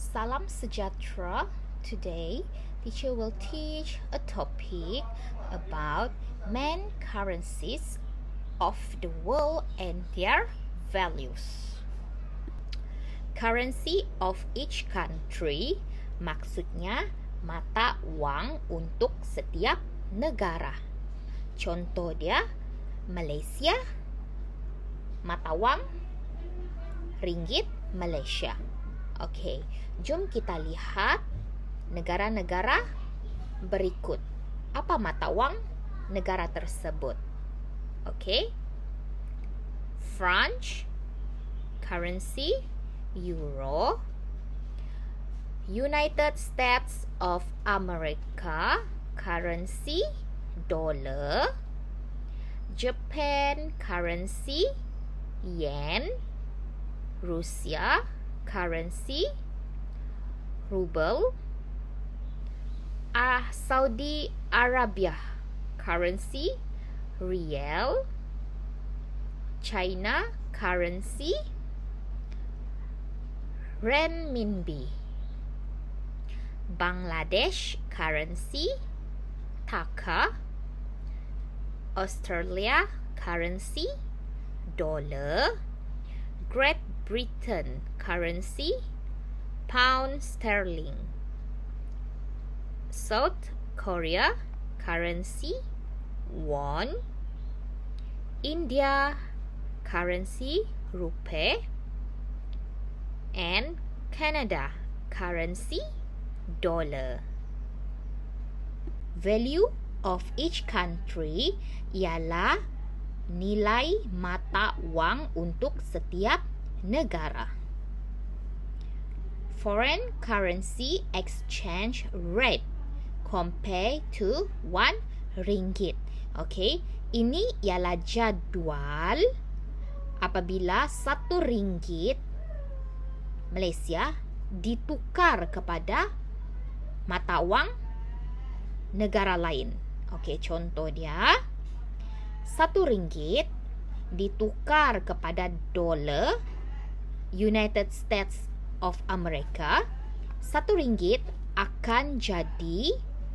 Salam sejahtera. Today, teacher will teach a topic about main currencies of the world and their values. Currency of each country maksudnya mata wang untuk setiap negara. Contoh dia, Malaysia, mata wang ringgit Malaysia. Okey, jom kita lihat negara-negara berikut. Apa mata wang negara tersebut? Okey. France, currency euro. United States of America, currency dollar. Japan, currency yen. Rusia, currency ruble. Saudi Arabia, currency rial. China, currency renminbi. Bangladesh, currency taka. Australia, currency dollar. Great Britain, currency pound sterling. South Korea, currency won. India, currency rupee. And Canada, currency dollar. Value of each country ialah nilai mata wang untuk setiap negara. Foreign currency exchange rate compare to 1 ringgit. Okey, ini ialah jadual apabila 1 ringgit Malaysia ditukar kepada mata wang negara lain. Okey, contoh dia 1 ringgit ditukar kepada dolar United States of America. 1 ringgit akan jadi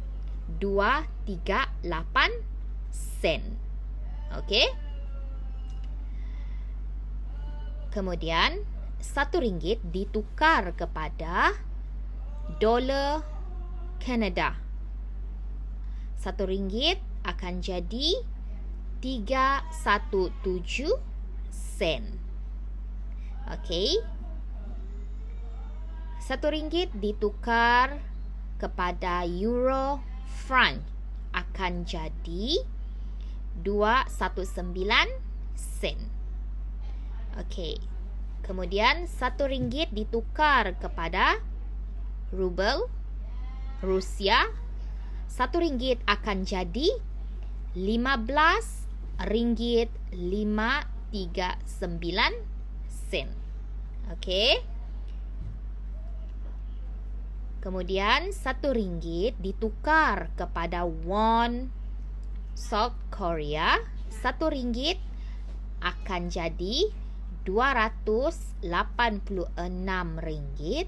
238 sen. Okey. Kemudian 1 ringgit ditukar kepada dolar Kanada. 1 ringgit akan jadi 317 sen. Okey. 1 ringgit ditukar kepada euro franc akan jadi 219 sen. Okey. Kemudian 1 ringgit ditukar kepada rubel Rusia. 1 ringgit akan jadi 15 ringgit 539 sen. Okey. Kemudian 1 ringgit ditukar kepada won South Korea. 1 ringgit akan jadi 286 ringgit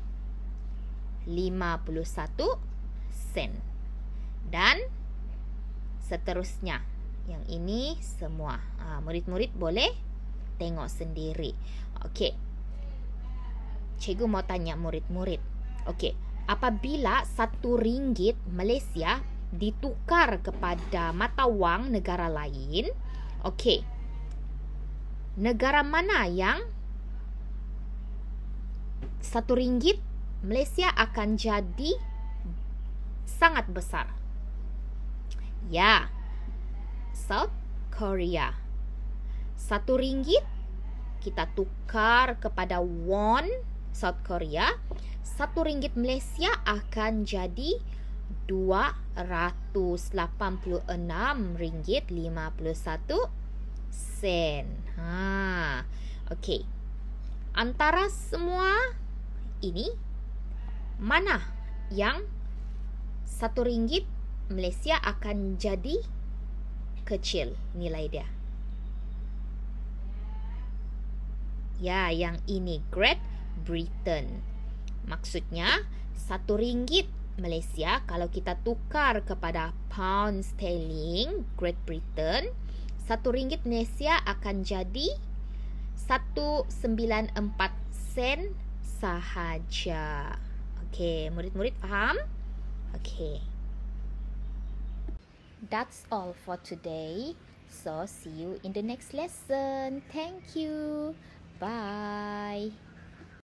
51 sen. Dan seterusnya. Yang ini semua. Murid-murid boleh tengok sendiri. Okey. Cikgu mau tanya murid-murid. Okey. Apabila 1 ringgit Malaysia ditukar kepada mata wang negara lain. Okey. Negara mana yang 1 ringgit Malaysia akan jadi sangat besar? Ya. South Korea. 1 ringgit kita tukar kepada won South Korea. 1 ringgit Malaysia akan jadi 286 ringgit 51 sen. Okey. Antara semua ini mana yang 1 ringgit Malaysia akan jadi kecil nilai dia? Ya, yang ini Great Britain. Maksudnya, RM1 Malaysia kalau kita tukar kepada pound sterling Great Britain, RM1 Malaysia akan jadi 194 sen sahaja. Okey, murid-murid faham? Okey. That's all for today. So, see you in the next lesson. Thank you. Bye.